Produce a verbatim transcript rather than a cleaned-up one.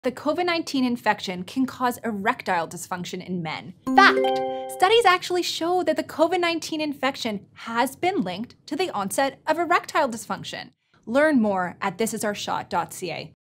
The COVID nineteen infection can cause erectile dysfunction in men. Fact, studies actually show that the COVID nineteen infection has been linked to the onset of erectile dysfunction. Learn more at this is our shot dot c a.